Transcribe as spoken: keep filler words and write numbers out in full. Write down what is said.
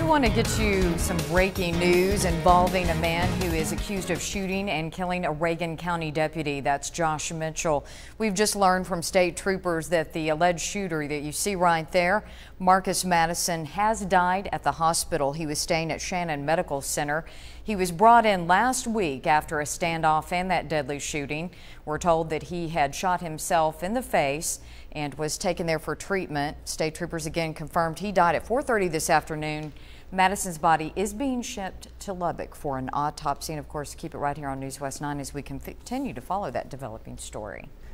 We want to get you some breaking news involving a man who is accused of shooting and killing a Reagan County deputy. That's Josh Mitchell. We've just learned from state troopers that the alleged shooter that you see right there, Marcus Madison, has died at the hospital. He was staying at Shannon Medical Center. He was brought in last week after a standoff and that deadly shooting. We're told that he had shot himself in the face and was taken there for treatment. State troopers again confirmed he died at four thirty this afternoon. Madison's body is being shipped to Lubbock for an autopsy. And of course, keep it right here on NewsWest nine as we continue to follow that developing story.